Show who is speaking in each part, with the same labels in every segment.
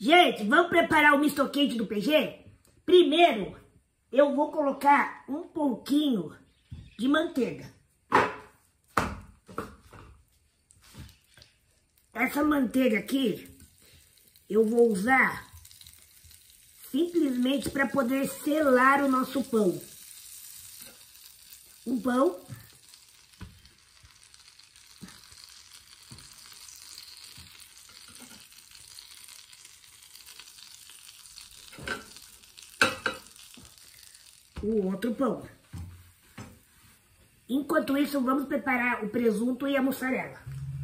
Speaker 1: Gente, vamos preparar o misto quente do PG? Primeiro, eu vou colocar um pouquinho de manteiga. Essa manteiga aqui, eu vou usar simplesmente para poder selar o nosso pão. Um pão. O outro pão. Enquanto isso, vamos preparar o presunto e a mussarela.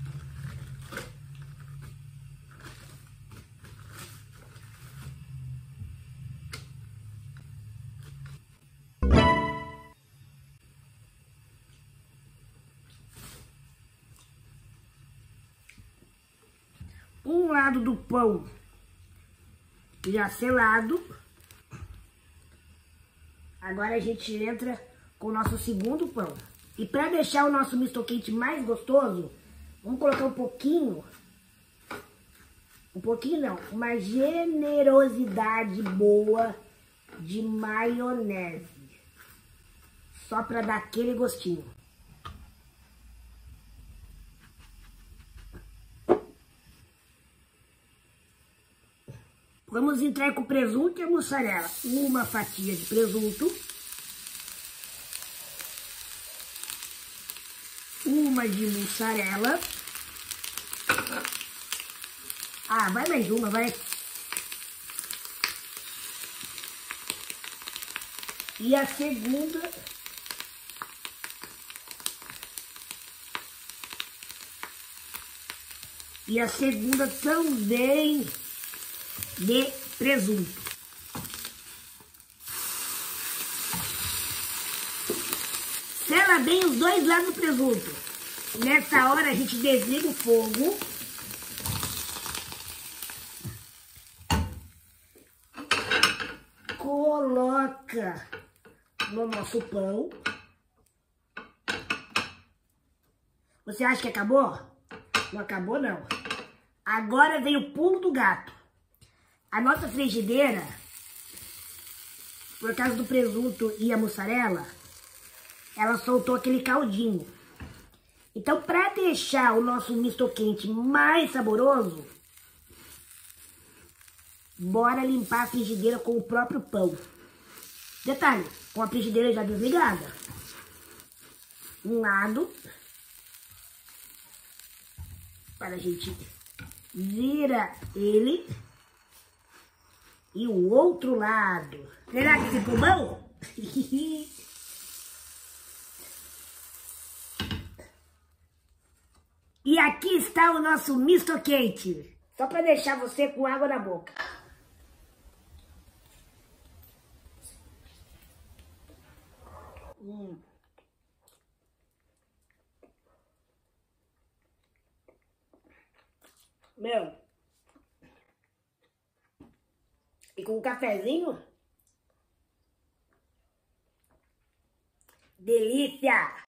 Speaker 1: Um lado do pão já selado. Agora a gente entra com o nosso segundo pão. E para deixar o nosso misto quente mais gostoso, vamos colocar um pouquinho não, uma generosidade boa de maionese. Só para dar aquele gostinho. Vamos entrar com o presunto e a mussarela. Uma fatia de presunto. Uma de mussarela. Ah, vai mais uma, vai. E a segunda... E a segunda também de presunto. Sela bem os dois lados do presunto. Nessa hora a gente desliga o fogo. Coloca no nosso pão. Você acha que acabou? Não acabou, não. Agora vem o pulo do gato. A nossa frigideira, por causa do presunto e a mussarela, ela soltou aquele caldinho. Então, para deixar o nosso misto quente mais saboroso, bora limpar a frigideira com o próprio pão. Detalhe, com a frigideira já desligada. Um lado, para a gente virar ele. E o outro lado. Será que ficou bom? E aqui está o nosso misto quente. Só para deixar você com água na boca. Meu. E com um cafezinho. Delícia!